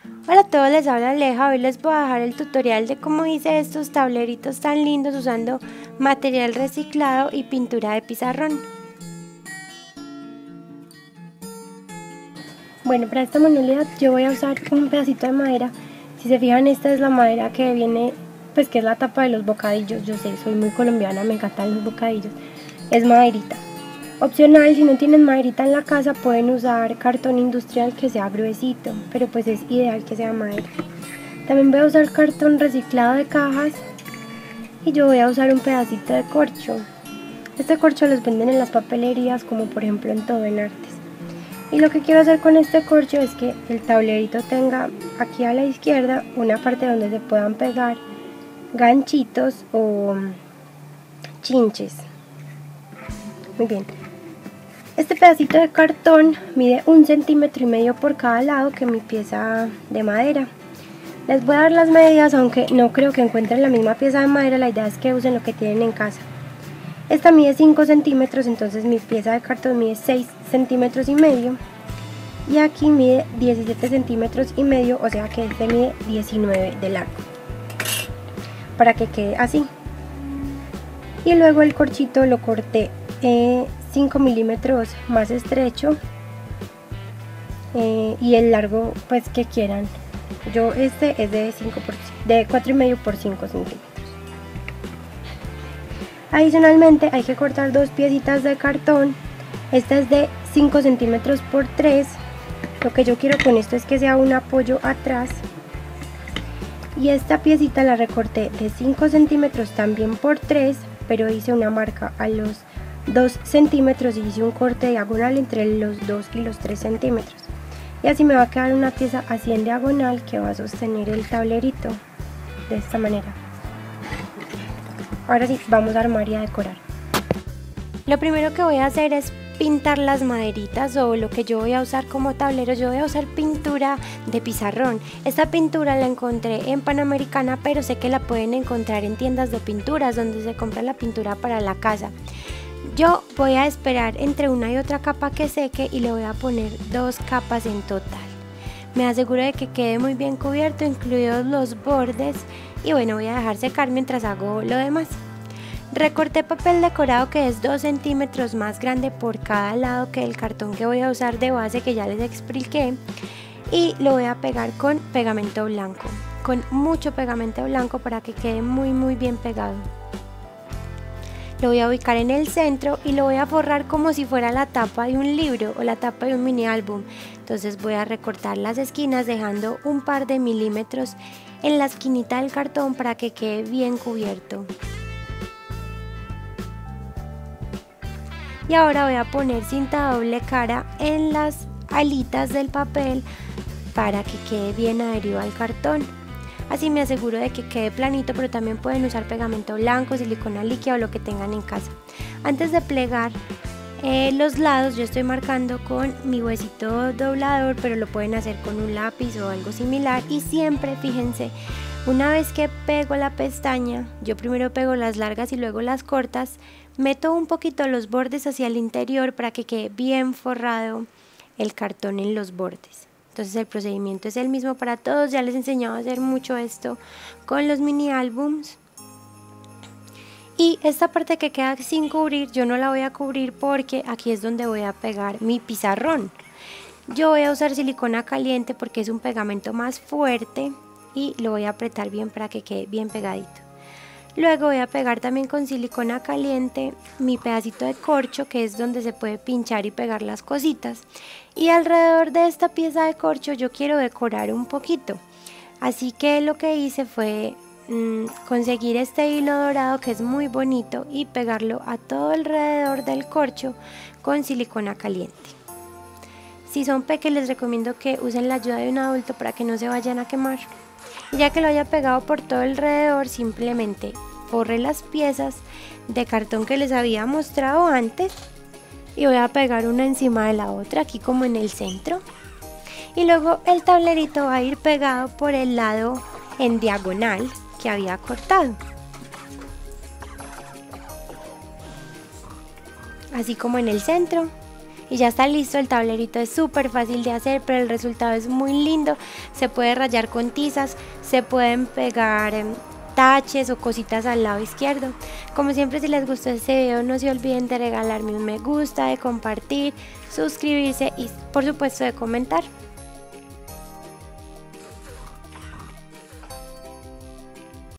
Hola a todos, les habla Aleja. Hoy les voy a dejar el tutorial de cómo hice estos tableritos tan lindos usando material reciclado y pintura de pizarrón. Bueno, para esta manualidad yo voy a usar un pedacito de madera. Si se fijan, esta es la madera que viene, pues que es la tapa de los bocadillos. Yo sé, soy muy colombiana, me encantan los bocadillos. Es maderita. Opcional, si no tienen maderita en la casa, pueden usar cartón industrial que sea gruesito, pero pues es ideal que sea madera. También voy a usar cartón reciclado de cajas y yo voy a usar un pedacito de corcho. Este corcho los venden en las papelerías, como por ejemplo en Todo en Artes. Y lo que quiero hacer con este corcho es que el tablerito tenga aquí a la izquierda una parte donde se puedan pegar ganchitos o chinches. Muy bien. Este pedacito de cartón mide 1,5 centímetros por cada lado, que mi pieza de madera. Les voy a dar las medidas, aunque no creo que encuentren la misma pieza de madera. La idea es que usen lo que tienen en casa. Esta mide 5 centímetros, entonces mi pieza de cartón mide 6,5 centímetros. Y aquí mide 17,5 centímetros, o sea que este mide 19 de largo. Para que quede así. Y luego el corchito lo corté 5 milímetros más estrecho y el largo pues que quieran. Yo este es de 4,5 por 5 centímetros. Adicionalmente hay que cortar dos piecitas de cartón. Esta es de 5 centímetros por 3. Lo que yo quiero con esto es que sea un apoyo atrás. Y esta piecita la recorté de 5 centímetros también por 3, pero hice una marca a los 2 centímetros y hice un corte diagonal entre los 2 y los 3 centímetros. Y así me va a quedar una pieza así en diagonal que va a sostener el tablerito de esta manera. Ahora sí, vamos a armar y a decorar. Lo primero que voy a hacer es pintar las maderitas, o lo que yo voy a usar como tablero. Yo voy a usar pintura de pizarrón. Esta pintura la encontré en Panamericana, pero sé que la pueden encontrar en tiendas de pinturas donde se compra la pintura para la casa. Yo voy a esperar entre una y otra capa que seque y le voy a poner 2 capas en total. Me aseguro de que quede muy bien cubierto, incluidos los bordes, y bueno, voy a dejar secar mientras hago lo demás. Recorté papel decorado que es 2 centímetros más grande por cada lado que el cartón que voy a usar de base, que ya les expliqué, y lo voy a pegar con pegamento blanco, con mucho pegamento blanco para que quede muy bien pegado. Lo voy a ubicar en el centro y lo voy a forrar como si fuera la tapa de un libro o la tapa de un mini álbum. Entonces voy a recortar las esquinas dejando un par de milímetros en la esquinita del cartón para que quede bien cubierto. Y ahora voy a poner cinta doble cara en las alitas del papel para que quede bien adherido al cartón. Así me aseguro de que quede planito, pero también pueden usar pegamento blanco, silicona líquida o lo que tengan en casa. Antes de plegar los lados, yo estoy marcando con mi huesito doblador, pero lo pueden hacer con un lápiz o algo similar. Y siempre, fíjense, una vez que pego la pestaña, yo primero pego las largas y luego las cortas, meto un poquito los bordes hacia el interior para que quede bien forrado el cartón en los bordes. Entonces el procedimiento es el mismo para todos. Ya les he enseñado a hacer mucho esto con los mini álbums. Y esta parte que queda sin cubrir, yo no la voy a cubrir porque aquí es donde voy a pegar mi pizarrón. Yo voy a usar silicona caliente porque es un pegamento más fuerte y lo voy a apretar bien para que quede bien pegadito. Luego voy a pegar también con silicona caliente mi pedacito de corcho, que es donde se puede pinchar y pegar las cositas. Y alrededor de esta pieza de corcho yo quiero decorar un poquito. Así que lo que hice fue conseguir este hilo dorado que es muy bonito y pegarlo a todo alrededor del corcho con silicona caliente. Si son pequeños, les recomiendo que usen la ayuda de un adulto para que no se vayan a quemar. Y ya que lo haya pegado por todo alrededor, simplemente forré las piezas de cartón que les había mostrado antes y voy a pegar una encima de la otra, aquí como en el centro. Y luego el tablerito va a ir pegado por el lado en diagonal que había cortado, así como en el centro. y ya está listo. El tablerito es súper fácil de hacer, pero el resultado es muy lindo. Se puede rayar con tizas, se pueden pegar taches o cositas al lado izquierdo. Como siempre, si les gustó este video, no se olviden de regalarme un me gusta, de compartir, suscribirse y por supuesto de comentar.